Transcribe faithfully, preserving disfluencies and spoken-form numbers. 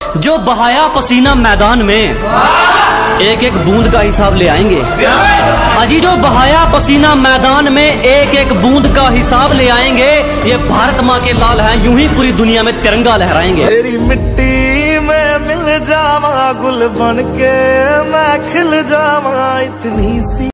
जो बहाया पसीना मैदान में एक एक बूंद का हिसाब ले आएंगे। अजी जो बहाया पसीना मैदान में एक एक बूंद का हिसाब ले आएंगे। ये भारत माँ के लाल हैं, यूं ही पूरी दुनिया में तिरंगा लहराएंगे। तेरी मिट्टी में मिल जावा गुल बन के मैं खिल जावा इतनी सी